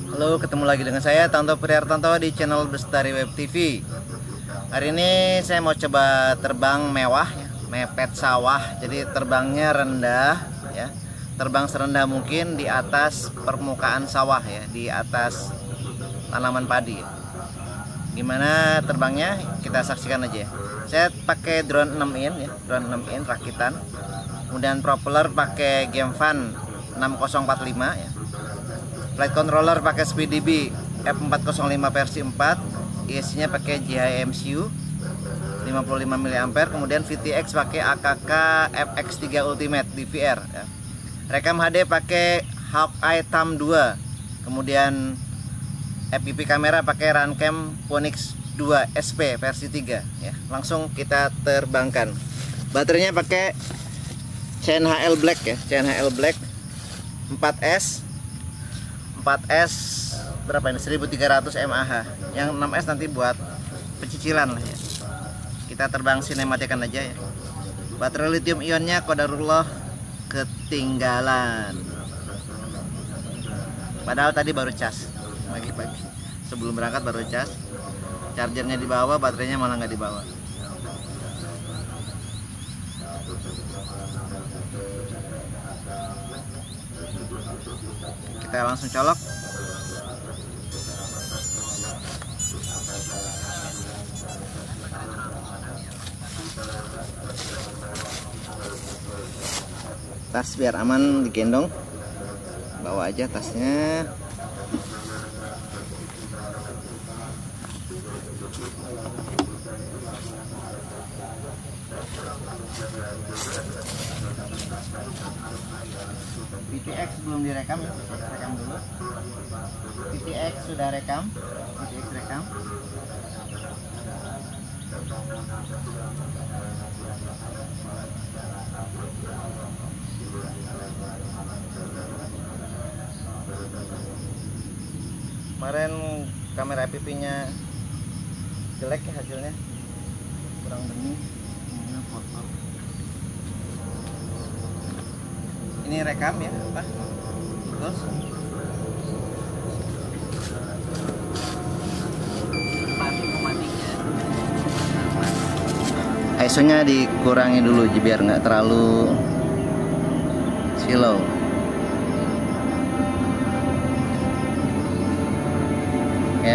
Halo, ketemu lagi dengan saya Tanto Prihartanto di channel Bestari Web TV. Hari ini saya mau coba terbang mewah ya, mepet sawah. Jadi terbangnya rendah ya. Terbang serendah mungkin di atas permukaan sawah ya, di atas tanaman padi. Gimana terbangnya? Kita saksikan aja ya. Saya pakai drone 6 in ya, drone 6 in rakitan. Kemudian propeller pakai Gemfan 6045 ya. Flight controller pakai SpeedDB F405 versi 4, ISC-nya pakai GHMCU 55 mAh, kemudian VTX pakai AKK FX3 Ultimate DVR ya. Rekam HD pakai Hawkeye Tam 2, kemudian FPV kamera pakai Runcam Phoenix 2 SP versi 3 ya. Langsung kita terbangkan. Baterainya pakai CNHL Black ya, CNHL Black 4S berapa ini, 1300 mAh. Yang 6S nanti buat pecicilan lah ya. Kita terbang sinematikan aja ya. Baterai lithium ionnya qadarullah ketinggalan, padahal tadi baru cas pagi-pagi sebelum berangkat, baru cas. Chargernya dibawa, baterainya malah nggak dibawa. Kita langsung colok. Tas biar aman digendong, bawa aja tasnya. VTX belum direkam ya, rekam dulu. VTX sudah rekam, VTX rekam. Kemarin kamera FPV-nya jelek ya hasilnya, kurang bening. Foto. Ini rekam ya, apa? Terus ISO-nya dikurangi dulu biar nggak terlalu silau. Ya.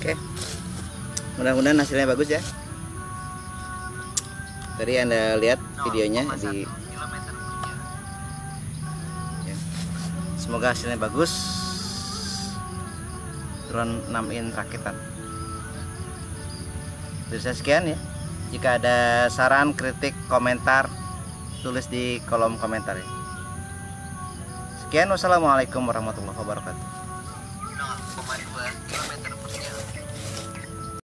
Oke, mudah-mudahan hasilnya bagus ya. Tadi Anda lihat videonya di ya. Semoga hasilnya bagus. Drone 6 in rakitan. Dari saya sekian ya. Jika ada saran, kritik, komentar, tulis di kolom komentar ya. Sekian, wassalamualaikum warahmatullahi wabarakatuh.